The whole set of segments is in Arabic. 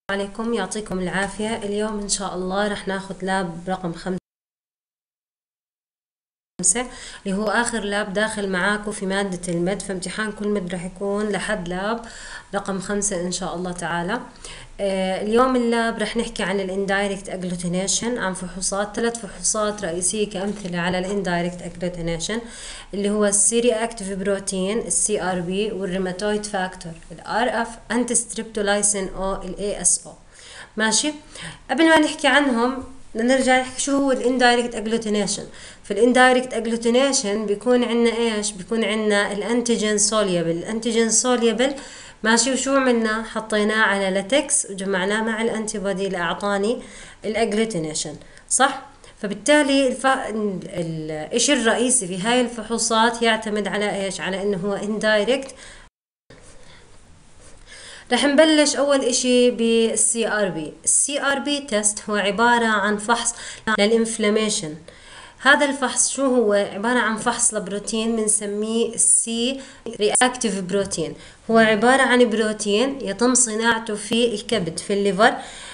عليكم، يعطيكم العافية. اليوم إن شاء الله رح ناخذ لاب رقم 5 اللي هو آخر لاب داخل معاكم في مادة المد. فامتحان كل مد رح يكون لحد لاب رقم 5 إن شاء الله تعالى. اليوم اللاب رح نحكي عن الاندايركت اجلوتينيشن، عن فحوصات 3 فحوصات رئيسية كأمثلة على الاندايركت اجلوتينيشن، اللي هو السيري اكتيف بروتين السي ار بي، والريماتويد فاكتور الار اف، انتي ستريبتولايسين او الاي اس او. ماشي. قبل ما نحكي عنهم نرجع نحكي شو هو الاندايركت اجلوتينيشن. في الاندايركت اجلوتينيشن بيكون عندنا ايش؟ بيكون عندنا الانتيجين سوليبل. الانتيجين سوليبل ماشي، وشو عملنا؟ حطيناه على لاتكس وجمعناه مع الانتي بودي اللي اعطاني الاجلوتينيشن، صح؟ فبالتالي الاشي الرئيسي في هاي الفحوصات يعتمد على ايش؟ على انه هو اندايركت. رح نبلش اول اشي بالسي ار بي. السي ار بي تيست هو عبارة عن فحص للانفلاميشن. هذا الفحص شو هو؟ عبارة عن فحص لبروتين بنسميه السي رياكتيف بروتين. هو عبارة عن بروتين يتم صناعته في الكبد، في الليفر،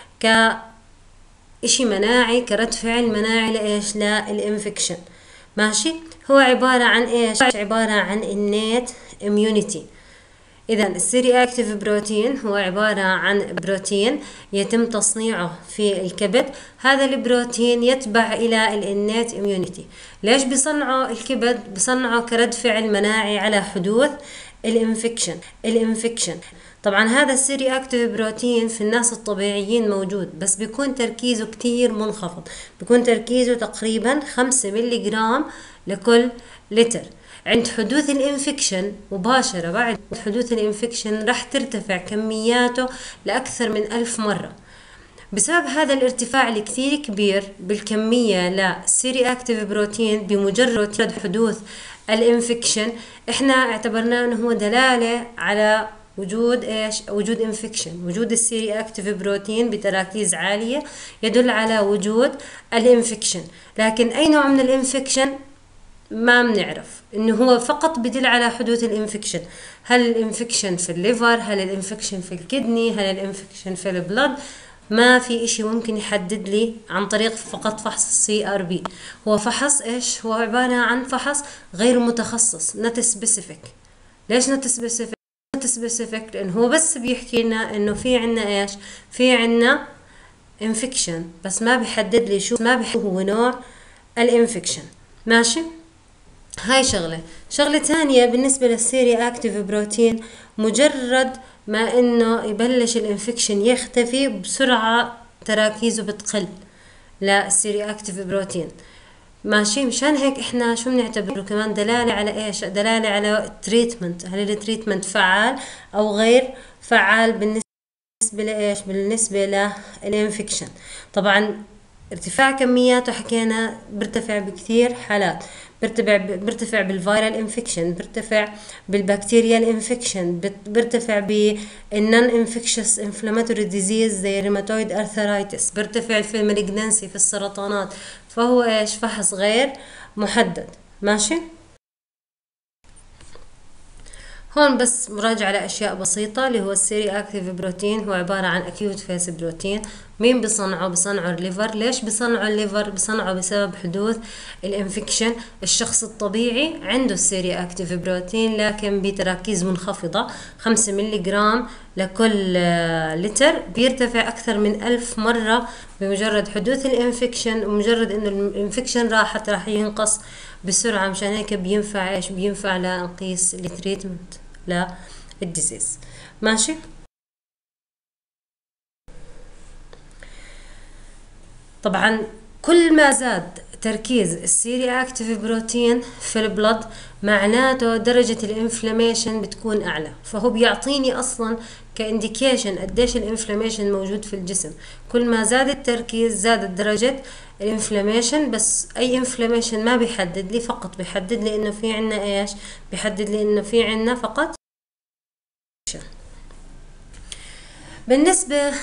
كإشي مناعي، كرد فعل مناعي لإيش؟ للإنفكشن. ماشي. هو عبارة عن إيش؟ عبارة عن innate immunity. إذا السيري أكتيف بروتين هو عبارة عن بروتين يتم تصنيعه في الكبد. هذا البروتين يتبع إلى الإنيت إميونيتي. ليش بيصنعوا الكبد؟ بيصنعوا كرد فعل مناعي على حدوث الإنفكشن. طبعا هذا السيري أكتيف بروتين في الناس الطبيعيين موجود، بس بيكون تركيزه كتير منخفض، بيكون تركيزه تقريبا 5 ملي جرام لكل لتر. عند حدوث الانفكشن مباشرة، بعد حدوث الانفكشن راح ترتفع كمياته لأكثر من 1000 مرة. بسبب هذا الارتفاع الكثير كبير بالكمية للسيري اكتيف بروتين بمجرد حدوث الانفكشن، احنا اعتبرناه انه هو دلالة على وجود ايش؟ وجود انفكشن. وجود السيري اكتيف بروتين بتراكيز عالية يدل على وجود الانفكشن. لكن اي نوع من الانفكشن ما بنعرف، انه هو فقط بدل على حدوث الانفكشن. هل الانفكشن في الليفر؟ هل الانفكشن في الكدني؟ هل الانفكشن في البلد؟ ما في اشي ممكن يحدد لي عن طريق فقط فحص السي ار بي. هو فحص ايش؟ هو عبارة عن فحص غير متخصص، not specific. ليش not specific؟ not specific لانه هو بس بيحكي لنا انه في عنا ايش؟ في عنا انفكشن، بس ما بيحدد لي شو هو نوع الانفكشن. ماشي. هاي شغلة ثانية بالنسبة للسيري اكتيف بروتين، مجرد ما انه يبلش الانفكشن يختفي بسرعة تراكيزه بتقل للسيري اكتيف بروتين. ماشي. مشان هيك احنا شو بنعتبره كمان دلالة على ايش؟ دلالة على التريتمنت. هل التريتمنت فعال او غير فعال بالنسبة لايش؟ بالنسبة للانفكشن. طبعا ارتفاع كمياته حكينا بيرتفع بكثير حالات، بيرتفع بالفيرال انفكشن، بيرتفع بالبكتيريال انفكشن، بيرتفع بالنون انفكشس انفلاماتوري ديزيز زي ريماتويد ارثرايتس، بيرتفع في المالجنسي، في السرطانات. فهو ايش؟ فحص غير محدد. ماشي. هون بس مراجعة لأشياء بسيطة، اللي هو السيري اكتيف بروتين هو عبارة عن اكيوت فيس بروتين. مين بصنعه؟ بصنعه الليفر. ليش بصنعه الليفر؟ بصنعه بسبب حدوث الانفكشن. الشخص الطبيعي عنده السيري اكتيف بروتين لكن بتراكيز منخفضة، 5 ملي جرام لكل لتر، بيرتفع أكثر من 1000 مرة بمجرد حدوث الانفكشن. ومجرد إنه الانفكشن راح ينقص بسرعة. مشان هيك بينفع ايش؟ بينفع لنقيس التريتمنت للديزيز. ماشي. طبعا كل ما زاد تركيز السيري اكتيف بروتين في البلد معناته درجة الانفلاميشن بتكون اعلى. فهو بيعطيني اصلا كانديكيشن قديش الانفلاميشن موجود في الجسم. كل ما زاد التركيز زادت درجة الانفلاميشن. بس اي انفلاميشن ما بيحدد لي، فقط بيحدد لي انه في عنا ايش؟ بيحدد لي انه في عنا فقط. بالنسبة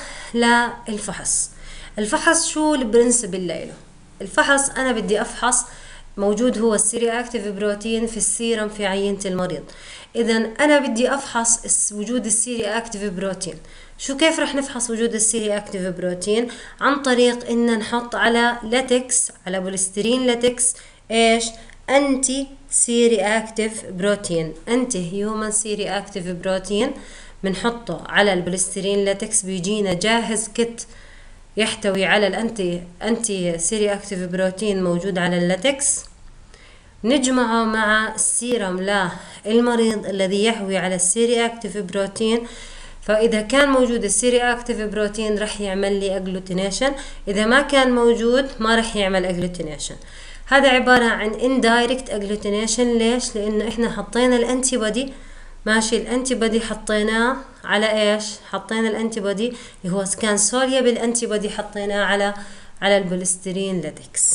الفحص شو البرنسبل له؟ الفحص انا بدي افحص موجود هو السيري اكتيف بروتين في السيرم في عينة المريض. اذا انا بدي افحص وجود السيري اكتيف بروتين. شو كيف رح نفحص وجود السيري اكتيف بروتين؟ عن طريق ان نحط على لاتكس، على بوليسترين لاتكس ايش؟ انتي سيري اكتيف بروتين، انتي هيومن سيري اكتيف بروتين، بنحطه على البوليسترين لاتكس، بيجينا جاهز كت يحتوي على الانتي سيري اكتيف بروتين موجود على اللاتكس، نجمعه مع السيرم للمريض الذي يحوي على السيري اكتيف بروتين. فإذا كان موجود السيري اكتيف بروتين رح يعمل لي اجلوتينيشن، إذا ما كان موجود ما رح يعمل اجلوتينيشن. هذا عبارة عن indirect agglutination. ليش؟ لأنه إحنا حطينا الأنتي بودي، ماشي، الأنتي بودي حطيناه على إيش؟ حطينا الأنتي بودي اللي هو كان soluble أنتي بودي، حطيناه على البوليسترين لاتكس.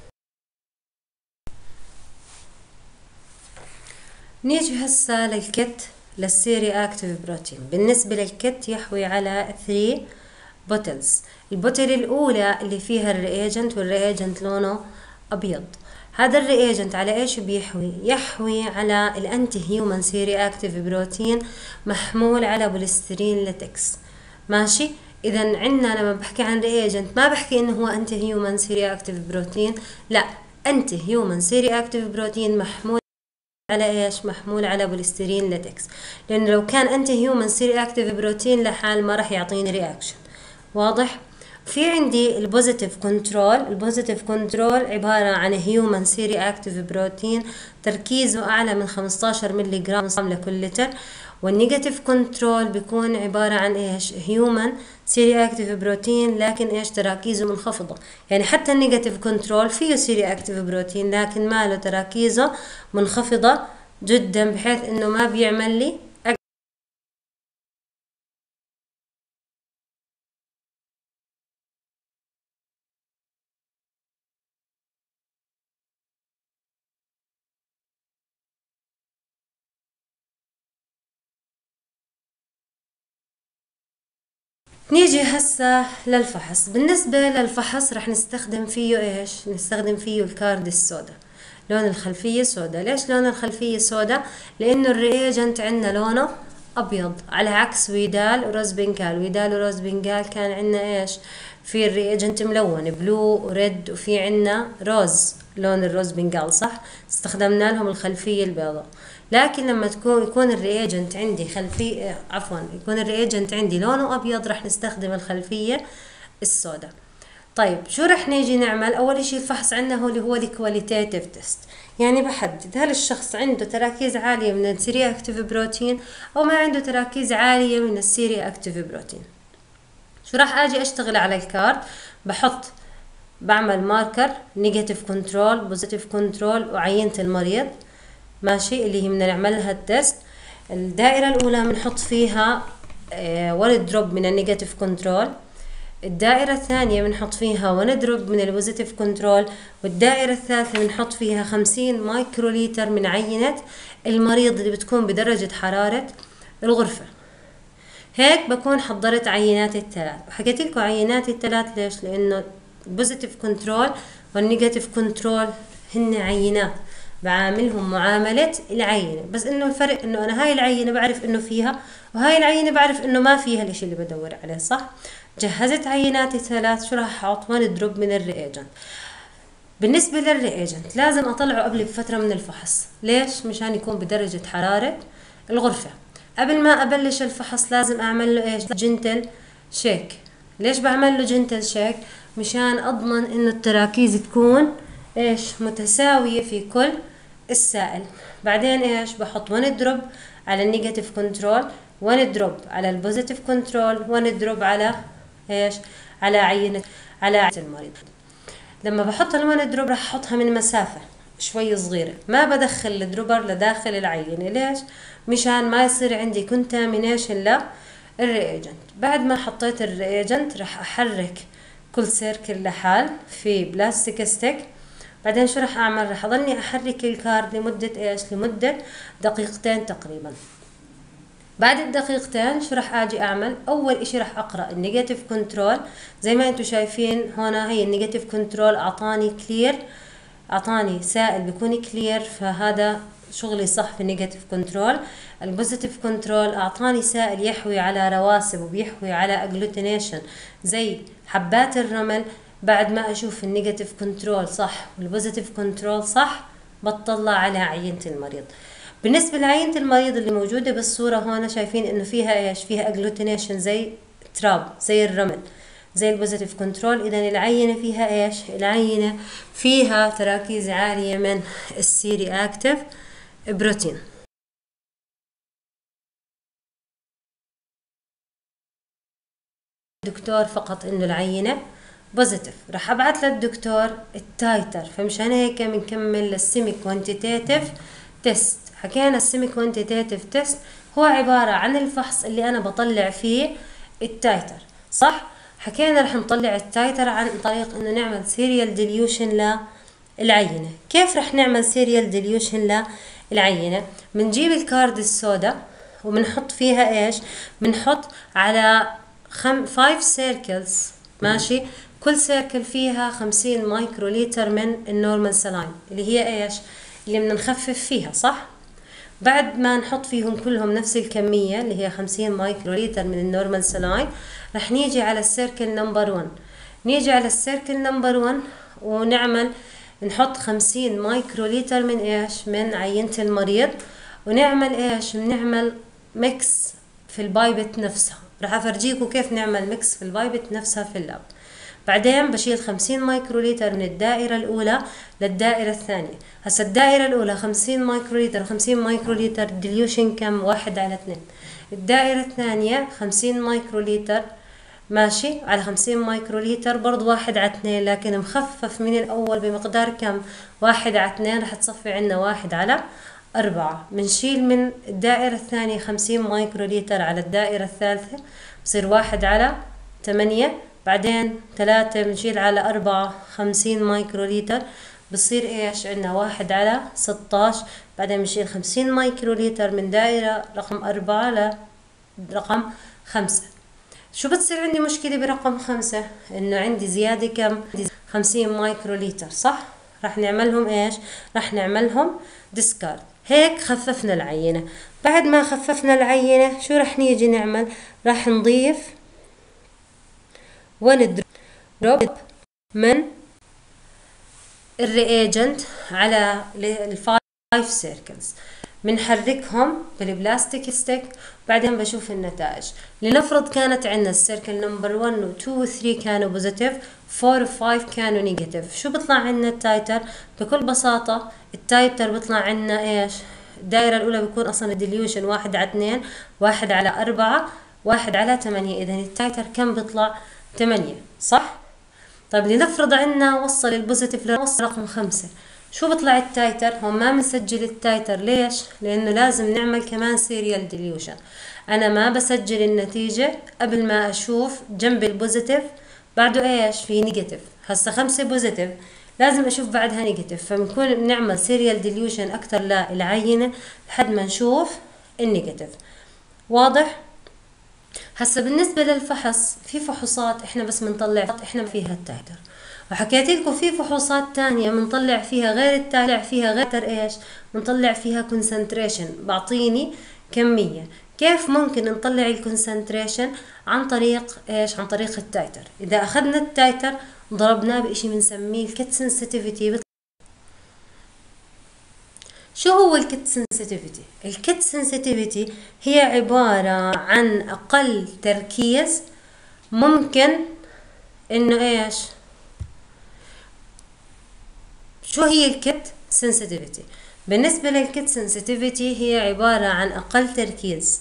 نيجي هسا للكت للسيري اكتيف بروتين. بالنسبة للكت يحوي على 3 بوتلز. البوتل الأولى اللي فيها الرياجنت، والرياجنت لونه أبيض. هذا الرياجنت على ايش بيحوي؟ يحوي على الانتي هيومن سيري اكتيف بروتين محمول على بوليسترين لاتكس، ماشي. اذا عندنا لما بحكي عن رياجنت ما بحكي انه هو انتي هيومن سيري اكتيف بروتين، لا، انتي هيومن سيري اكتيف بروتين محمول على ايش؟ محمول على بوليسترين لاتكس. لانه لو كان انتي هيومن سيري اكتيف بروتين لحال ما راح يعطيني رياكشن. واضح؟ في عندي البوزيتيف كنترول. البوزيتيف كنترول عبارة عن هيومن سيري اكتيف بروتين تركيزه اعلى من 15 ملي جرام لكل لتر. والنيجاتيف كنترول بيكون عبارة عن ايش؟ هيومن سيري اكتيف بروتين لكن ايش؟ تراكيزه منخفضة. يعني حتى النيجاتيف كنترول فيه سيري اكتيف بروتين لكن ما له، تراكيزه منخفضة جدا بحيث انه ما بيعمل لي. نيجي هسا للفحص. بالنسبة للفحص رح نستخدم فيه ايش؟ نستخدم فيه الكارد السودا، لون الخلفية سودا. ليش لون الخلفية سودا؟ لانه الرياجنت عندنا لونه ابيض، على عكس ويدال وروز بنجال. ويدال وروز بنجال كان عندنا ايش؟ في الرياجنت ملون بلو وريد، وفي عندنا روز، لون الروز بنجال، صح؟ استخدمنا لهم الخلفية البيضاء. لكن لما يكون الرياجنت عندي خلفية، يكون الرياجنت عندي لونه ابيض، راح نستخدم الخلفية السوداء. طيب شو رح نيجي نعمل؟ اول اشي الفحص عندنا هو اللي هو الكواليتيتيف تيست، يعني بحدد هل الشخص عنده تراكيز عالية من السيري اكتيف بروتين او ما عنده تراكيز عالية من السيري اكتيف بروتين. شو راح اجي اشتغل على الكارد؟ بعمل ماركر نيجاتيف كنترول، بوزيتيف كنترول، وعينة المريض، ماشي، اللي هي بدنا نعمل لها التست. الدائرة الأولى بنحط فيها 1 دروب من النيجاتيف كنترول، الدائرة الثانية بنحط فيها 1 دروب من البوزيتيف كنترول، والدائرة الثالثة بنحط فيها 50 مايكروليتر من عينة المريض اللي بتكون بدرجة حرارة الغرفة. هيك بكون حضرت عيناتي الثلاث، وحكيت لكم عيناتي الثلاث ليش؟ لأنه البوزيتيف كنترول والنيجاتيف كنترول هن عينات بعاملهم معاملة العينة، بس انه الفرق انه انا هاي العينة بعرف انه فيها، وهاي العينة بعرف انه ما فيها الاشي اللي بدور عليه، صح؟ جهزت عيناتي ثلاث. شو راح احط؟ 1 دروب من الرياجنت. بالنسبة للرياجنت لازم اطلعه قبل بفترة من الفحص. ليش؟ مشان يكون بدرجة حرارة الغرفة. قبل ما ابلش الفحص لازم اعمل له ايش؟ جنتل شيك. ليش بعمل له جنتل شيك؟ مشان اضمن انه التراكيز تكون ايش؟ متساوية في كل السائل. بعدين ايش؟ بحط 1 دروب على النيجاتيف كنترول، 1 دروب على البوزيتيف كنترول، 1 دروب على ايش؟ على عينة المريض. لما بحط ال1 دروب راح احطها من مسافة شوي صغيرة، ما بدخل الدروبر لداخل العينة. ليش؟ مشان ما يصير عندي كونتامينيشن للرياجنت. بعد ما حطيت الرياجنت راح احرك كل سيركل لحال في بلاستيك ستيك. بعدين شو راح اعمل؟ راح اضلني احرك الكارد لمدة ايش؟ لمدة دقيقتين تقريبا. بعد الدقيقتين شو راح اجي اعمل؟ اول اشي راح اقرا النيجاتيف كنترول. زي ما انتم شايفين هنا هي النيجاتيف كنترول اعطاني كلير، اعطاني سائل بيكون كلير، فهذا شغلي صح في النيجاتيف كنترول. البوزيتيف كنترول اعطاني سائل يحوي على رواسب وبيحوي على اجلوتينيشن زي حبات الرمل. بعد ما اشوف النيجاتيف كنترول صح والبوزيتيف كنترول صح، بطلع على عينة المريض. بالنسبة لعينة المريض اللي موجودة بالصورة هون، شايفين انه فيها ايش؟ فيها اجلوتينيشن زي تراب، زي الرمل، زي البوزيتيف كنترول. اذا العينة فيها ايش؟ العينة فيها تراكيز عالية من السيري اكتيف بروتين. الدكتور فقط انه العينة بوزيتيف، راح ابعث للدكتور التايتر. فمشان هيك بنكمل للسيمي كوانتيتيف تيست. حكينا السيمي كوانتيتيف تيست هو عبارة عن الفحص اللي انا بطلع فيه التايتر، صح؟ حكينا رح نطلع التايتر عن طريق انه نعمل سيريال ديليوشن للعينة. كيف رح نعمل سيريال ديليوشن للعينة؟ بنجيب الكارد السوداء وبنحط فيها ايش؟ بنحط على 5 سيركلز، ماشي؟ كل سيركل فيها 50 مايكرو لتر من النورمال سلاين اللي هي ايش؟ اللي بدنا نخفف فيها، صح؟ بعد ما نحط فيهم كلهم نفس الكمية اللي هي 50 مايكرو لتر من النورمال سلاين، رح نيجي على السيركل نمبر 1. نيجي على السيركل نمبر 1 ونعمل نحط 50 مايكرو لتر من ايش؟ من عينة المريض، ونعمل ايش؟ بنعمل ميكس في البايبت نفسها. رح افرجيكم كيف نعمل ميكس في البايبت نفسها في اللاب. بعدين بشيل 50 مايكرو لتر من الدائرة الأولى للدائرة الثانية. هسا الدائرة الأولى 50 مايكرو لتر، 50 مايكرو لتر ديليوشن كم؟ 1/2. الدائرة الثانية 50 مايكرو لتر، ماشي، على 50 مايكرو لتر برضو 1/2، لكن مخفف من الأول بمقدار كم؟ 1/2. رح تصفي عنا 1/4. بنشيل من الدائرة الثانية 50 مايكرو لتر على الدائرة الثالثة، بصير 1/8. بعدين 3 بنشيل على 4 50 مايكرو لتر، بصير ايش؟ عندنا 1/16. بعدين بنشيل 50 مايكرو لتر من دائرة رقم 4 لرقم 5. شو بتصير عندي مشكلة برقم 5؟ انه عندي زيادة كم؟ 50 مايكرو لتر، صح؟ رح نعملهم ايش؟ رح نعملهم ديسكارد. هيك خففنا العينة. بعد ما خففنا العينة شو رح نيجي نعمل؟ رح نضيف 1 دروب من الرياجنت على الفايف سيركلز، بنحركهم بالبلاستيك ستيك. بعدين بشوف النتائج. لنفرض كانت عندنا السيركل نمبر 1 و 2 و 3 كانوا بوزيتيف، 4 و 5 كانوا نيجاتيف. شو بيطلع عندنا التايتر؟ بكل بساطة التايتر بيطلع عندنا ايش؟ الدائرة الأولى بيكون أصلا الديليوشن 1/2، 1/4، 1/8. إذا التايتر كم بيطلع؟ 8، صح؟ طيب لنفرض عنا وصل البوزيتيف لوصل رقم 5، شو بيطلع التايتر؟ هون ما بنسجل التايتر، ليش؟ لأنه لازم نعمل كمان سيريال ديليوشن. أنا ما بسجل النتيجة قبل ما أشوف جنب البوزيتيف بعده إيش؟ في نيجاتيف. هسا 5 بوزيتيف، لازم أشوف بعدها نيجاتيف، فبنكون بنعمل سيريال ديليوشن أكتر للعينة لحد ما نشوف النيجاتيف. واضح؟ هسا بالنسبة للفحص، في فحوصات احنا بس بنطلع احنا فيها التايتر، وحكيت لكم في فحوصات تانية بنطلع فيها غير التايتر، فيها غير ايش؟ بنطلع فيها كونسنتريشن، بعطيني كمية. كيف ممكن نطلع الكونسنتريشن؟ عن طريق ايش؟ عن طريق التايتر. اذا اخذنا التايتر ضربناه باشي بنسميه الكت سنسيتيفيتي. شو هو الكت سنسيتيفيتي؟ الكت سنسيتيفيتي هي عبارة عن أقل تركيز ممكن إنه إيش؟ شو هي الكت سنسيتيفيتي؟ بالنسبة للكت سنسيتيفيتي هي عبارة عن أقل تركيز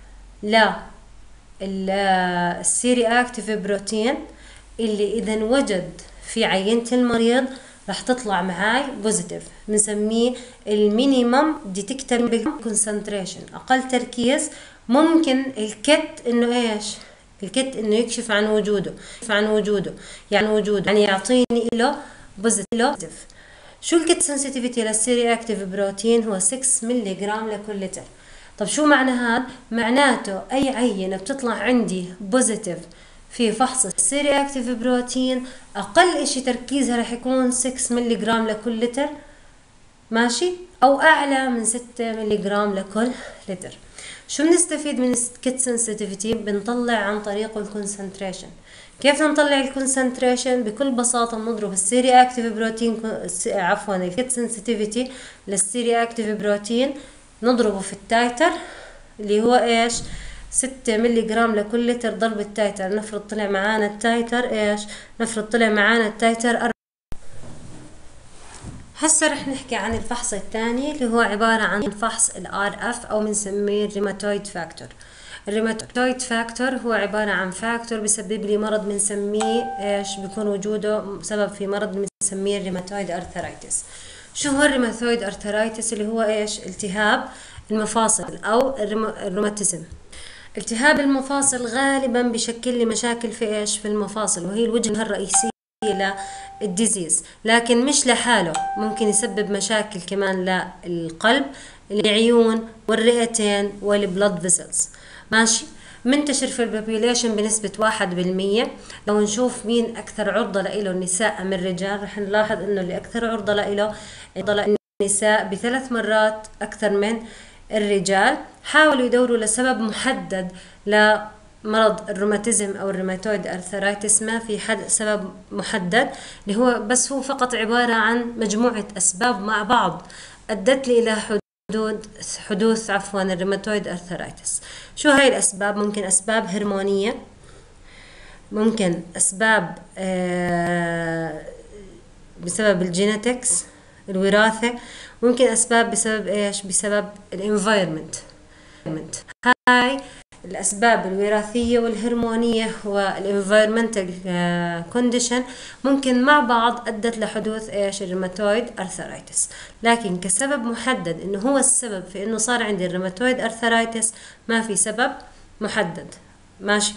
السيري اكتيف بروتين اللي إذا وجد في عينة المريض راح تطلع معاي بوزيتيف، بنسميه المينيمم ديتكتابل كونسنتريشن. اقل تركيز ممكن الكت انه ايش؟ الكت انه يكشف عن وجوده، يعني يعطيني له بوزيتيف. شو الكت سنسيتيفيتي للسيري اكتيف بروتين؟ هو 6 ملي جرام لكل لتر. طب شو معنى هذا؟ معناته اي عينة بتطلع عندي بوزيتيف في فحص السيري اكتيف بروتين اقل اشي تركيزها رح يكون 6 ملي جرام لكل لتر، ماشي، او اعلى من 6 ملغ لكل لتر. شو بنستفيد من كيت سنسيتيفيتي؟ بنطلع عن طريق الكونسنتريشن. كيف نطلع الكونسنتريشن؟ بكل بساطة بنضرب السيري اكتيف بروتين، عفوا الكيت سنسيتيفيتي للسيري اكتيف بروتين نضربه في التايتر اللي هو ايش؟ 6 ملغ لكل لتر ضرب التايتر. نفرض طلع معانا التايتر ايش؟ نفرض طلع معانا التايتر. هسه رح نحكي عن الفحص الثاني اللي هو عبارة عن فحص الRF أو بنسميه الريماتويد فاكتور. الريماتويد فاكتور هو عبارة عن فاكتور بسبب لي مرض بنسميه ايش؟ بيكون وجوده سبب في مرض بنسميه الريماتويد ارثرايتس. شو هو الريماتويد ارثرايتس؟ اللي هو ايش؟ التهاب المفاصل أو الروماتيزم. التهاب المفاصل غالبا بشكل لي مشاكل في ايش؟ في المفاصل، وهي الوجهة الرئيسية للديزيز، لكن مش لحاله، ممكن يسبب مشاكل كمان للقلب، العيون والرئتين والبلد فيسلز. ماشي. منتشر في البوبيوليشن بنسبة 1%. لو نشوف مين أكثر عرضة لإله، النساء أم الرجال، رح نلاحظ إنه اللي أكثر عرضة لإله النساء ب3 مرات أكثر من الرجال. حاولوا يدوروا لسبب محدد لمرض الروماتيزم او الروماتويد ارثرايتس، ما في سبب محدد، اللي هو بس هو فقط عبارة عن مجموعة اسباب مع بعض ادت لي الى حدوث الروماتويد ارثرايتس. شو هاي الاسباب؟ ممكن اسباب هرمونية، ممكن اسباب بسبب الجينيتكس الوراثة، ممكن اسباب بسبب ايش؟ بسبب الانفايرمنت. هاي الاسباب الوراثيه والهرمونيه والانفايرمنتال كونديشن ممكن مع بعض ادت لحدوث ايش؟ الروماتويد ارثرايتس. لكن كسبب محدد انه هو السبب في انه صار عندي الروماتويد ارثرايتس ما في سبب محدد. ماشي.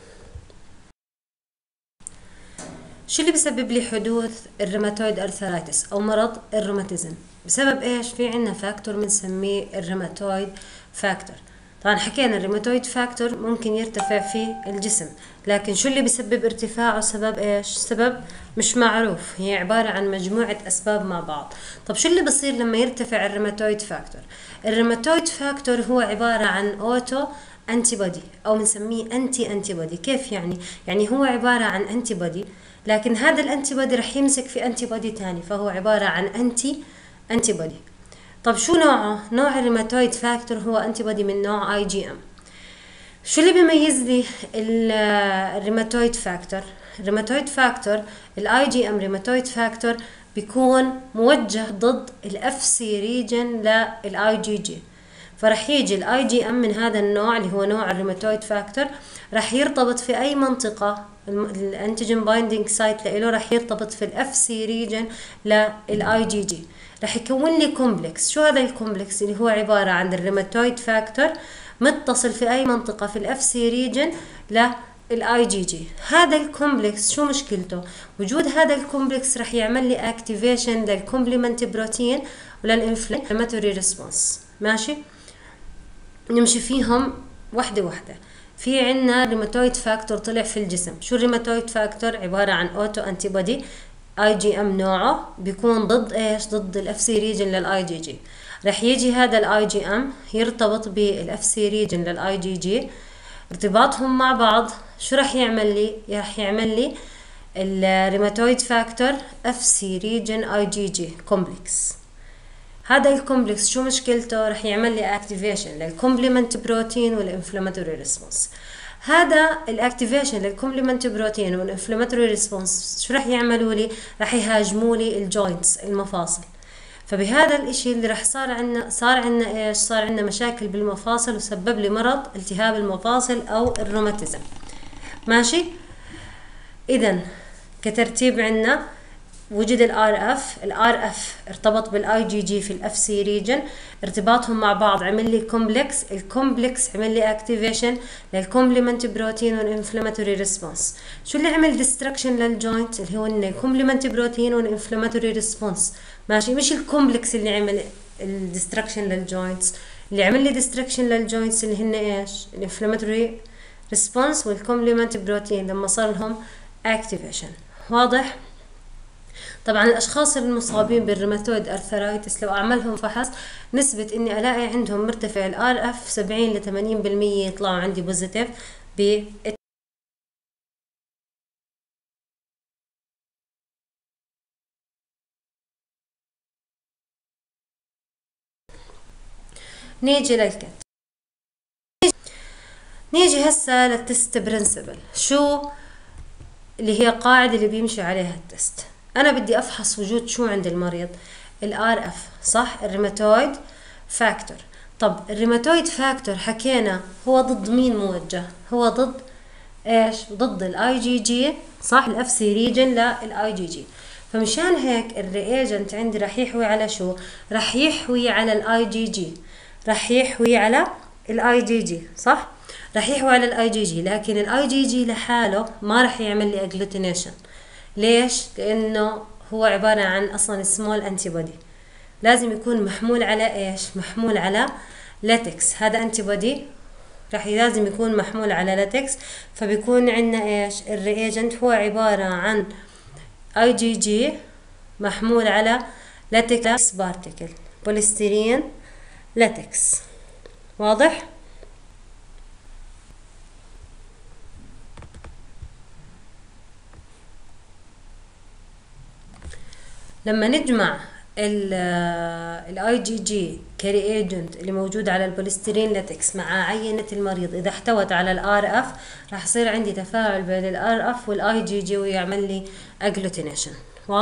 شو اللي بسبب لي حدوث الروماتويد ارثرايتس او مرض الروماتيزم؟ بسبب ايش؟ في عندنا فاكتور بنسميه الروماتويد فاكتور. طبعا حكينا الروماتويد فاكتور ممكن يرتفع في الجسم، لكن شو اللي بسبب ارتفاعه؟ سبب ايش؟ سبب مش معروف، هي عبارة عن مجموعة اسباب مع بعض. طب شو اللي بصير لما يرتفع الروماتويد فاكتور؟ الروماتويد فاكتور هو عبارة عن اوتو انتي بودي او بنسميه انتي بودي. كيف يعني؟ يعني هو عبارة عن انتي بودي، لكن هذا الانتي بودي رح يمسك في انتي بودي ثاني، فهو عبارة عن انتي بودي. طب شو نوعه؟ نوع الروماتويد فاكتور هو انتي بودي من نوع IgM. شو اللي بيميز لي الروماتويد فاكتور؟ الروماتويد فاكتور الIgM روماتويد فاكتور بيكون موجه ضد الFc ريجن للIgG، فرح يجي الIgM من هذا النوع اللي هو نوع الروماتويد فاكتور رح يرتبط في اي منطقة، الانتيجين بايندينج سايت له رح يرتبط في الFc ريجن للIgG، رح يكون لي كومبلكس. شو هذا الكومبلكس؟ اللي هو عبارة عن الروماتويد فاكتور متصل في اي منطقة في الFc ريجن للIgG. هذا الكومبلكس شو مشكلته؟ وجود هذا الكومبلكس رح يعمل لي اكتيفيشن للكومبلمنت بروتين وللانفلاماتوري ريسبونس. ماشي، نمشي فيهم وحدة وحدة. في عنا روماتويد فاكتور طلع في الجسم. شو الروماتويد فاكتور؟ عبارة عن اوتو انتي بودي IgM نوعه بيكون ضد ايش؟ ضد الFc ريجن للIgG. رح يجي هذا الIgM يرتبط بالFc ريجن للIgG، ارتباطهم مع بعض شو رح يعمل لي؟ رح يعمل لي الروماتويد فاكتور FC ريجن IgG كومبلكس. هذا الكومبلكس شو مشكلته؟ رح يعمل لي اكتيفيشن للكومبلمنت بروتين والانفلاماتوري ريسبونس. هذا الاكتيفيشن للكومبلمنت بروتين والانفلاماتوري ريسبونس شو رح يعملوا لي؟ رح يهاجموا لي الجوينتس المفاصل. فبهذا الاشي اللي رح صار عندنا ايش؟ صار عندنا مشاكل بالمفاصل وسبب لي مرض التهاب المفاصل او الروماتيزم. ماشي. اذا كترتيب عندنا وجد الRF ارتبط بالIgG في الFc ريجن، ارتباطهم مع بعض عمل لي كومبلكس، الكومبلكس عمل لي اكتيفيشن للكومبلمنت بروتين والانفلاماتوري ريسبونس. شو اللي عمل ديستركشن للجوينت؟ اللي هو الكومبلمنت بروتين والانفلاماتوري ريسبونس. ماشي، مش الكومبلكس اللي عمل الديستركشن للجوينتس، اللي عمل لي ديستركشن للجوينتس اللي هن ايش؟ الانفلاماتوري ريسبونس والكومبلمنت بروتين لما صار لهم اكتيفيشن. واضح؟ طبعا الاشخاص المصابين بالروماتويد ارثرايتس لو اعملهم فحص نسبة اني الاقي عندهم مرتفع الار اف 70 ل 80% يطلعوا عندي بوزيتيف ب. نيجي للكت، نيجي هسه للتست برنسبل. شو اللي هي قاعدة اللي بيمشي عليها التست؟ انا بدي افحص وجود شو عند المريض؟ الار اف، صح؟ الروماتويد فاكتور. طب الروماتويد فاكتور حكينا هو ضد مين موجه؟ هو ضد ايش؟ ضد الاي جي جي، صح؟ الاف سي ريجن للاي جي جي. فمشان هيك الرياجنت عندي راح يحوي على شو؟ راح يحوي على الاي جي جي، راح يحوي على الاي جي جي، صح؟ راح يحوي على الاي جي جي، لكن الاي جي جي لحاله ما راح يعمل لي اجلوتينيشن. ليش؟ لانه هو عبارة عن اصلا سمول انتي بودي، لازم يكون محمول على ايش؟ محمول على لاتكس. هذا انتي بودي راح لازم يكون محمول على لاتكس، فبيكون عندنا ايش؟ الرياجنت هو عبارة عن اي جي جي محمول على لاتكس بارتيكل، بوليستيرين لاتكس. واضح؟ لما نجمع الاي جي جي كرياجنت اللي موجود على البوليستيرين لاتكس مع عينة المريض اذا احتوت على الار اف، راح يصير عندي تفاعل بين الار اف والاي جي جي ويعمل لي اجلوتينيشن.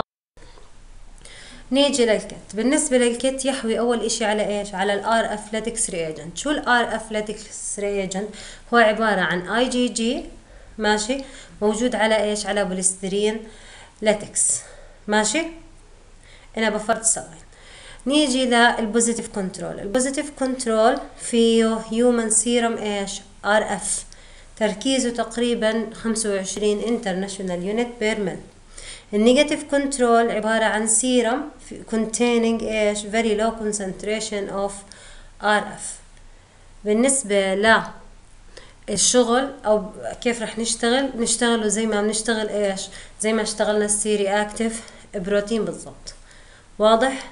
نيجي للكت. بالنسبة للكت يحوي اول اشي على ايش؟ على الار اف لاتكس رياجنت. شو الار اف لاتكس رياجنت؟ هو عبارة عن اي جي جي، ماشي، موجود على ايش؟ على بوليستيرين لاتكس، ماشي. انا بفرط ثواني. نيجي للبوزيتيف كنترول. البوزيتيف كنترول فيه هيومن سيرم ايش؟ ار اف، تركيزه تقريبا 25 انترناشونال يونت بير مل. النيجاتيف كنترول عبارة عن سيرم containing ايش؟ very low concentration of RF. بالنسبة للشغل او كيف رح نشتغله زي ما بنشتغل ايش؟ زي ما اشتغلنا السيري اكتيف بروتين بالضبط. واضح؟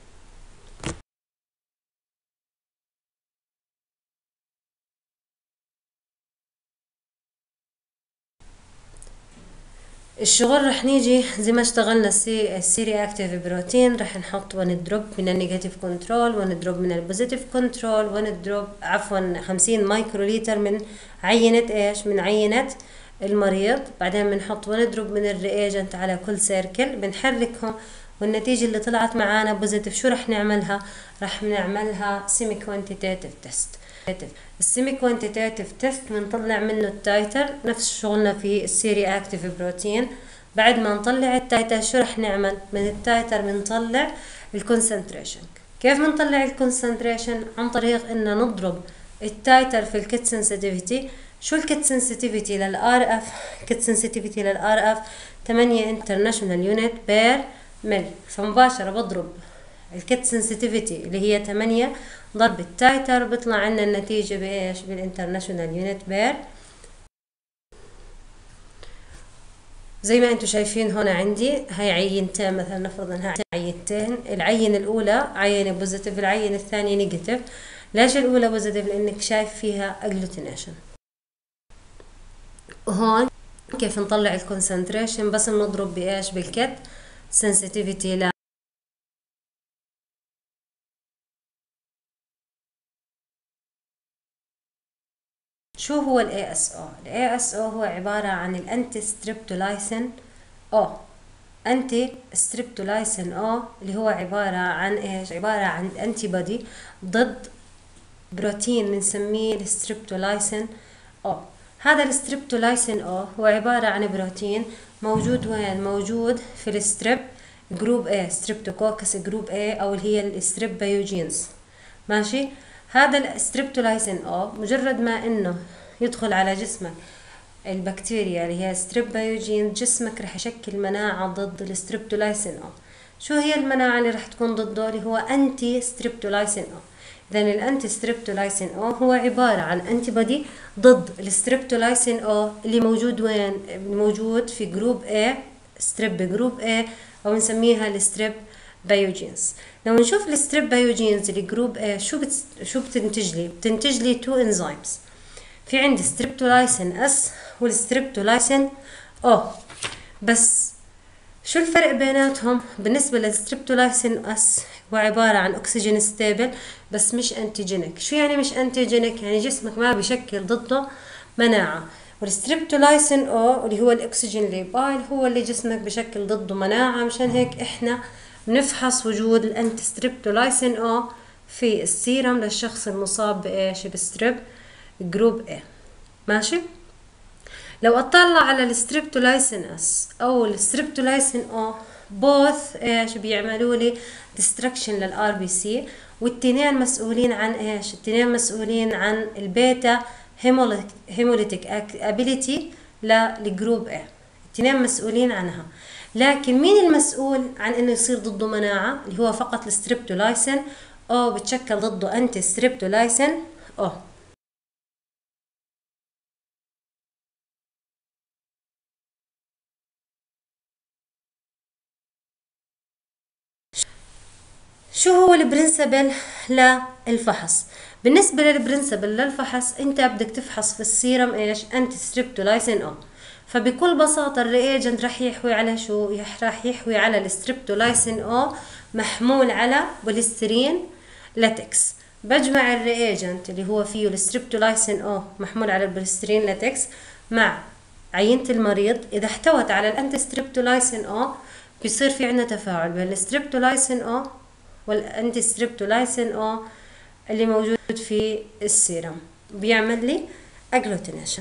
الشغل رح نيجي زي ما اشتغلنا السيري اكتيف بروتين، رح نحط 1 دروب من النيجاتيف كنترول، 1 دروب من البوزيتيف كنترول، 1 دروب عفوا 50 مايكرو لتر من عينة ايش؟ من عينة المريض. بعدين بنحط 1 دروب من الرياجنت على كل سيركل، بنحركهم، والنتيجة اللي طلعت معانا بوزيتيف شو رح نعملها؟ رح نعملها سيمي كوانتيتيف تيست. السيمي كوانتيتيف تيست بنطلع منه التايتر نفس شغلنا في السيري اكتيف بروتين. بعد ما نطلع التايتر شو رح نعمل؟ من التايتر بنطلع الكونسنتريشن. كيف بنطلع الكونسنتريشن؟ عن طريق ان نضرب التايتر في الكت سنسيتيفيتي. شو الكت سنسيتيفيتي للار اف؟ كت سنسيتيفيتي للار اف 8 انترناشونال يونت بير مل، فمباشرة بضرب الكت سنسيتيفيتي اللي هي 8 ضرب التايتر، بيطلع عنا النتيجة بايش؟ بالانترناشونال يونت بير. زي ما انتم شايفين هون عندي هاي عينتين، مثلا نفرض انها عينتين، العينة الاولى عينة بوزيتيف، العينة الثانية نيجاتيف. ليش الاولى بوزيتيف؟ لانك شايف فيها اجلوتينيشن. وهون كيف نطلع الكونسنتريشن؟ بس بنضرب بايش؟ بالكت سنسيتيفيتي. شو هو ال ASO؟ ال ASO هو عبارة عن الانتي ستريبتولايسين او، انتي ستريبتولايسين او اللي هو عبارة عن ايش؟ عبارة عن انتي بودي ضد بروتين بنسميه الستريبتولايسين او. هذا الستريبتولايسين او هو عبارة عن بروتين موجود وين؟ موجود في الستريب جروب A، ستريبتوكوكس جروب A، او اللي هي الستريب بايوجينز، ماشي. هذا الستريبتولايسين او مجرد ما انه يدخل على جسمك البكتيريا اللي هي ستريب بايوجين، جسمك رح يشكل مناعة ضد الستريبتولايسين او. شو هي المناعة اللي رح تكون ضده؟ اللي هو انتي ستريبتولايسين او. اذا الانتي ستريبتولايسين او هو عبارة عن انتي بودي ضد الستريبتولايسين او اللي موجود وين؟ موجود في جروب A ستريب جروب A او نسميها الستريب بايوجينز. لو نشوف الستريب بايوجينز اللي جروب A شو بتنتج لي؟ بتنتج لي 2 انزيمز. في عندي ستريبتولايسين اس والستريبتولايسين او. بس شو الفرق بيناتهم؟ بالنسبة للستريبتولايسين اس هو عبارة عن اكسجين ستيبل بس مش انتيجينيك. شو يعني مش انتيجينيك؟ يعني جسمك ما بيشكل ضده مناعة. والستريبتولايسين او اللي هو الاكسجين ليبايل هو اللي جسمك بشكل ضده مناعة. مشان هيك احنا بنفحص وجود الانتي ستريبتولايسين او في السيرم للشخص المصاب بايش؟ بالستريب جروب A. ماشي؟ لو اطلع على الستريبتولايسين اس او الستريبتولايسين او بوث ايش بيعملوا لي ديستركشن للار بي سي، والتنين مسؤولين عن ايش؟ التنين مسؤولين عن البيتا هيموليتيك ابيليتي للجروب A. التنين مسؤولين عنها. لكن مين المسؤول عن انه يصير ضده مناعة؟ اللي هو فقط الستريبتولايسين او بتشكل ضده انتي ستريبتولايسين او. شو هو البرنسبل للفحص؟ بالنسبة للبرنسبل للفحص انت بدك تفحص في السيرم ايش؟ انتي ستريبتولايسين او. فبكل بساطة الرياجنت رح يحوي على شو؟ رح يحوي على الستريبتولايسين او محمول على بوليسترين لاتكس. بجمع الرياجنت اللي هو فيه الستريبتولايسين او محمول على البوليسترين لاتكس مع عينة المريض. إذا احتوت على الانتي ستريبتولايسين او بيصير في عندنا تفاعل بين الستريبتولايسين او والانتي ستريبتولايسين او اللي موجود في السيرم، بيعمل لي اجلوتينيشن.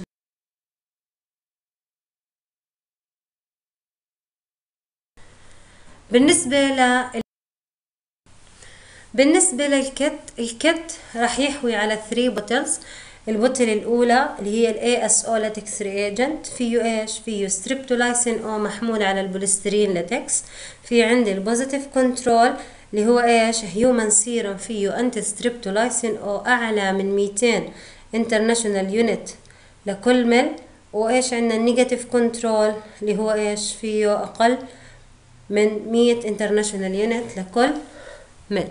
بالنسبة الكت راح يحوي على 3 بوتلز. البوتل الأولى اللي هي ال ASO لاتكس رياجنت فيه ايش؟ فيه ستريبتولايسين او محمول على البوليسترين لاتكس. في عندي البوزيتيف كنترول اللي هو ايش؟ هيومن سيرم فيه انتي ستريبتولايسين او اعلى من 200 انترناشونال يونت لكل مل. وايش عندنا النيجاتيف كنترول اللي هو ايش؟ فيه اقل من 100 انترناشونال يونت لكل مل.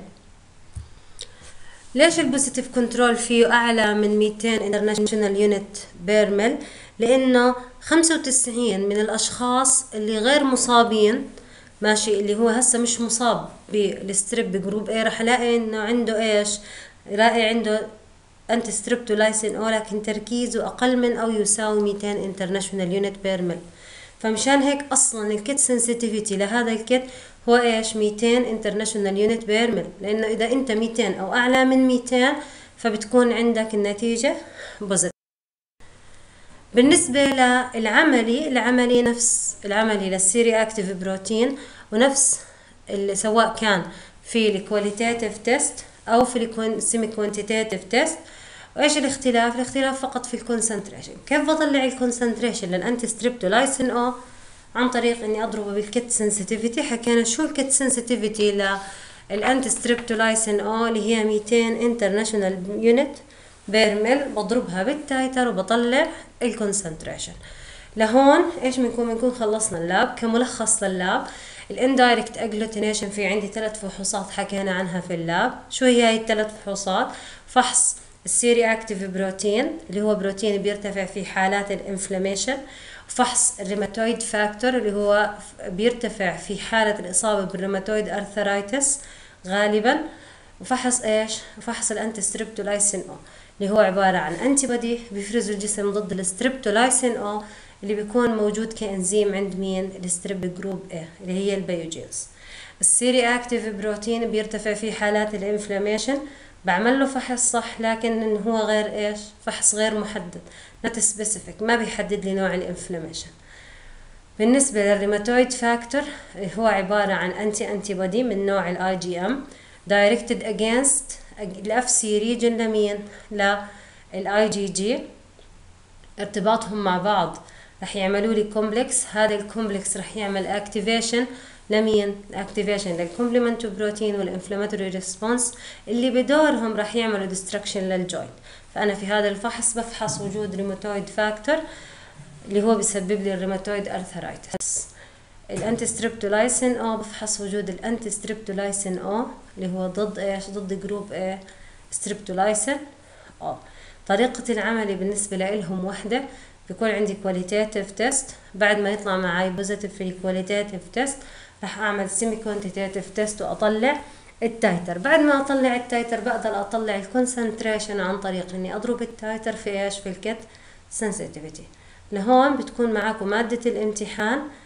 ليش البوزيتيف كنترول فيه اعلى من 200 انترناشونال يونت بير مل؟ لانه 95 من الاشخاص اللي غير مصابين، ماشي، اللي هو هسه مش مصاب بالستريب جروب A، رح الاقي انه عنده ايش؟ الاقي عنده انتي ستريبتولايسين او لكن تركيزه اقل من او يساوي 200 انترناشونال يونت بير مل. فمشان هيك اصلا الكت سنسيتيفيتي لهذا الكت هو ايش؟ 200 انترناشونال يونت بير مل. لانه اذا انت 200 او اعلى من 200 فبتكون عندك النتيجة بوزيتيف. بالنسبة العملي نفس العملي للسيري اكتيف بروتين، ونفس اللي سواء كان في الكواليتاتيف تيست او في السيمي كوانتيتيف تيست. وايش الاختلاف؟ الاختلاف فقط في الكونسنتريشن. كيف بطلع الكونسنتريشن للانتي ستريبتولايسين او؟ عن طريق اني اضربه بالكت سنسيتيفيتي. حكينا شو الكت سنسيتيفيتي للانتي ستريبتولايسين او اللي هي 200 انترناشونال يونت بير مل. بضربها بالتايتر وبطلع الكونسنتريشن. لهون ايش بنكون خلصنا اللاب. كملخص لللاب، الاندايركت اجلوتينيشن في عندي 3 فحوصات حكينا عنها في اللاب. شو هي هاي ال3 فحوصات؟ فحص السيري اكتيف بروتين اللي هو بروتين بيرتفع في حالات الانفلاميشن، وفحص الريماتويد فاكتور اللي هو بيرتفع في حالة الإصابة بالريماتويد أرثرايتس غالبا، وفحص ايش؟ وفحص الانتي ستريبتولايسين او اللي هو عبارة عن انتي بودي بيفرزه الجسم ضد الستريبتولايسين او اللي بيكون موجود كإنزيم عند مين؟ الستريب جروب A اللي هي البيوجينز. السيري اكتيف بروتين بيرتفع في حالات الانفلاميشن، بعمل له فحص صح لكن هو غير ايش؟ فحص غير محدد، not specific، ما بيحدد لي نوع الانفلاميشن. بالنسبة للريماتويد فاكتور هو عبارة عن انتي بودي من نوع الاي جي ام directed against الاف سي ريجن لمين؟ للاي جي جي. ارتباطهم مع بعض رح يعملوا لي كومبلكس. هذا الكومبلكس رح يعمل اكتيفيشن لمين؟ اكتيفيشن للكومبلمنت بروتين والانفلاماتوري ريسبونس اللي بدورهم رح يعملوا ديستركشن للجوينت. فانا في هذا الفحص بفحص وجود ريماتويد فاكتور اللي هو بيسبب لي الريماتويد ارثرايتس. الانتي ستريبتولايسين او بفحص وجود الانتي ستريبتولايسين او اللي هو ضد ايش؟ ضد جروب ايه؟ ستريبتولايسين او. طريقة العمل بالنسبة لهم وحدة، بيكون عندي كواليتاتيف تيست، بعد ما يطلع معي بوزيتيف في الكواليتاتيف تيست راح اعمل سيمي كوانتيتيف تيست واطلع التايتر. بعد ما اطلع التايتر بقدر اطلع الكونسنتريشن عن طريق اني اضرب التايتر في ايش؟ في الكت سنسيتيفيتي. لهون بتكون معاكم مادة الامتحان.